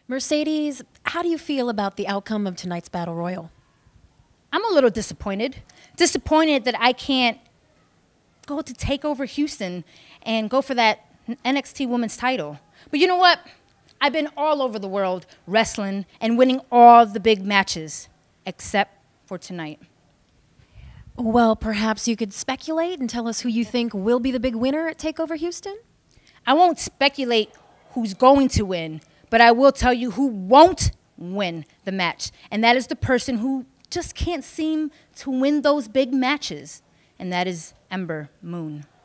Mercedes, how do you feel about the outcome of tonight's Battle Royal? I'm a little disappointed. Disappointed that I can't go to TakeOver Houston and go for that NXT Women's title. But you know what? I've been all over the world wrestling and winning all the big matches, except for tonight. Well, perhaps you could speculate and tell us who you think will be the big winner at TakeOver Houston? I won't speculate who's going to win, but I will tell you who won't win the match. And that is the person who just can't seem to win those big matches. And that is Ember Moon.